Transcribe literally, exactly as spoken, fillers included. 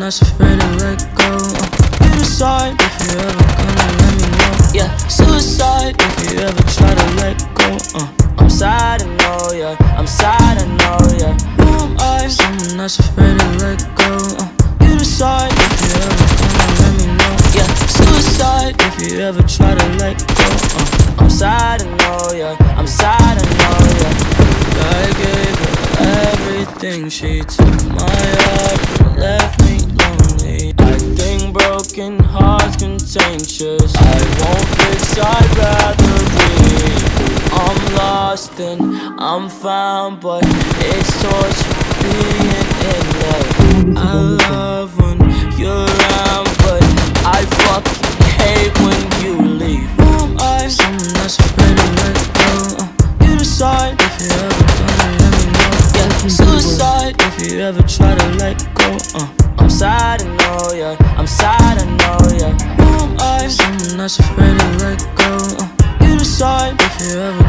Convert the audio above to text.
that's afraid to let go. uh, You decide if you ever gonna let me know. Yeah, suicide if you ever try to let go. uh, I'm sad, I know, yeah, I'm sad, I know, yeah. Who am I? Someone that's afraid to let go. uh, You decide if you ever gonna let me know. Yeah, suicide if you ever try to let go. uh, I'm sad, I know, yeah, I'm sad, I know, yeah. I gave her everything, she took my heart and left me lonely. I think broken hearts contagious. I won't fix, I'd rather leave. I'm lost and I'm found, but it's torture being in love. I love when you're around, but I fucking hate when you leave. Who am I? Someone that's afraid to let go. uh, You decide if you ever gonna let me know. Yeah, suicide if you ever try to let go. uh, I'm sad, I know, yeah, I'm sad, I know, yeah. Who am I? Someone that's afraid to let go. uh, You decide if you ever